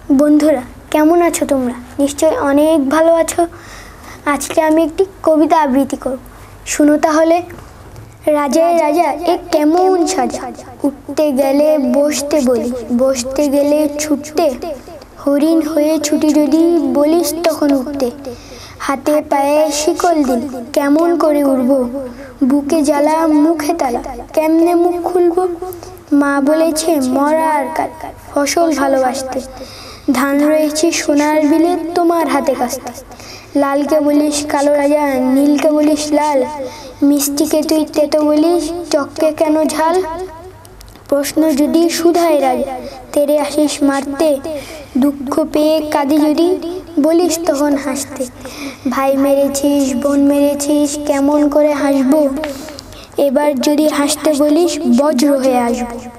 বন্ধুরা, কেমন আছো তোমরা? নিশ্চয় অনেক ভালো আছো। আজকে আমি একটি কবিতা আবৃত্তি করব। শুনো তাহলে। রাজায় রাজা এ কেমন সাজা, উঠতে গেলে বসতে বলি, বসতে গেলে ছুটতে, হরিণ হয়ে ছুটি যদি বলিস তখন উঠতে। হাতে পায়ে শিকল দিল, কেমন করে উড়ব, বুকে জ্বালা মুখে তালা, কেমনে মুখ খুলব। মা বলেছে মরার কাল, ফসল ভালোবাসতে, ধান রয়েছে সোনার বিলে তোমার হাতে কাস্তে। লালকে বলিস কালো রাজা, নীলকে বলিস লাল, মিষ্টিকে তুই তেতো বলিস, চককে কেন ঝাল। প্রশ্ন যদি শুধায় রাজা, তেরে আসিস মারতে, দুঃখ পেয়ে কাঁদি যদি বলিস তখন হাসতে। ভাই মেরেছিস, বোন মেরেছিস, কেমন করে হাসবো, এবার যদি হাসতে বলিস বজ্র হয়ে আসবো।